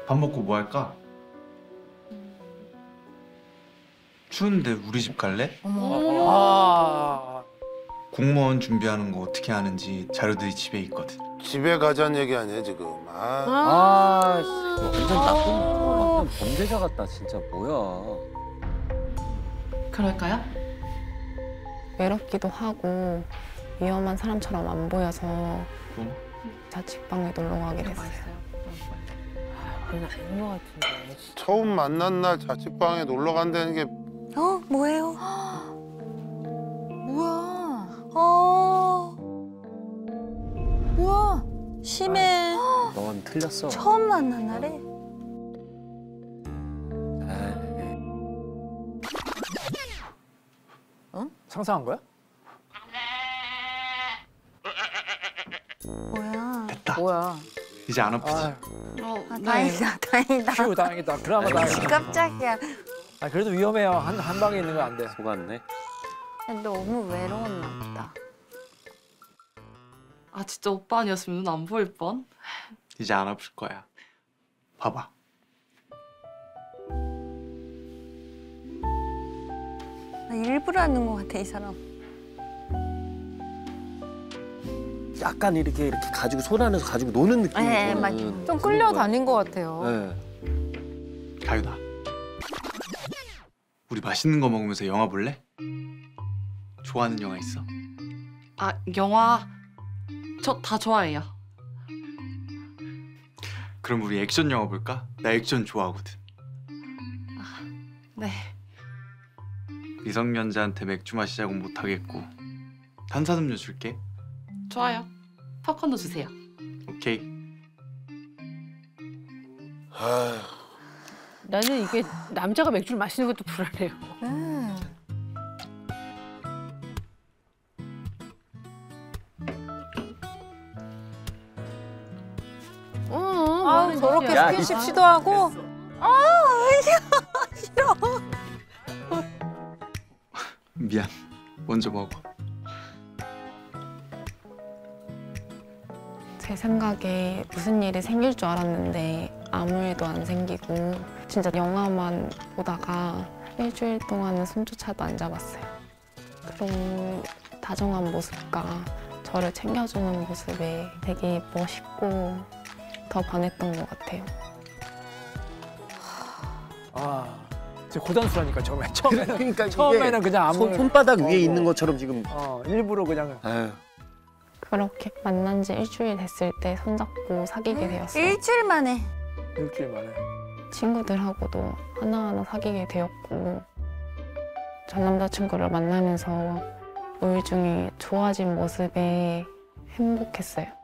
밥 먹고 뭐 할까? 추운데 우리 집 갈래? 아, 공무원 준비하는 거 어떻게 하는지 자료들이 집에 있거든. 집에 가자는 얘기 아니야 지금. 완전 나쁜, 완전 범죄자 같다, 진짜. 뭐야. 그럴까요? 외롭기도 하고 위험한 사람처럼 안 보여서 뭐? 자취방에 놀러 가게 됐어요. 맛있어요. 그건 아닌 것 같은데. 처음 만난 날 자취방에 놀러 간다는 게 뭐예요? 뭐야? 뭐야? 심해. 넌 틀렸어. 처음 만난 날에? 상상한 거야? 뭐야? 됐다. 뭐야? 이제 안 아프지? 아, 다행이다, 다행이다. 휴, 다행이다. 그나마 다행이다. 깜짝이야. 아, 그래도 위험해요. 한 방에 있는 거 안 돼. 속았네. 너무 외로웠나 보다. 아 진짜 오빠 아니었으면 눈 안 보일 뻔. 이제 안 아플 거야. 봐봐. 나 일부러 하는 것 같아, 이 사람. 약간 이렇게 가지고 손 안에서 가지고 노는 느낌이. 네, 맞아. 좀 끌려다닌 것 같아요. 네. 가윤아. 우리 맛있는 거 먹으면서 영화 볼래? 좋아하는 영화 있어? 아 영화 저 다 좋아해요. 그럼 우리 액션 영화 볼까? 나 액션 좋아하거든. 네. 미성년자한테 맥주 마시자고 못 하겠고 탄산음료 줄게. 좋아요. 팝콘도 주세요. 오케이. 아휴, 나는 이게 남자가 맥주를 마시는 것도 불안해요. 저렇게 야, 스킨십 시도하고 미안. 먼저 먹어. 제 생각에 무슨 일이 생길 줄 알았는데 아무 일도 안 생기고 진짜 영화만 보다가 일주일 동안은 손조차도 안 잡았어요. 그런 다정한 모습과 저를 챙겨주는 모습에 되게 멋있고 더 반했던 것 같아요. 아, 제 고단수라니까 처음에는. 그러니까 처음에는 그냥 아무 손바닥 위에 있는 것처럼 지금. 일부러 그냥. 아유. 그렇게 만난 지 일주일 됐을 때 손잡고 사귀게 되었어요. 일주일 만에. 일주일 만에. 친구들하고도 하나하나 사귀게 되었고 전 남자친구를 만나면서 우울증이 좋아진 모습에 행복했어요.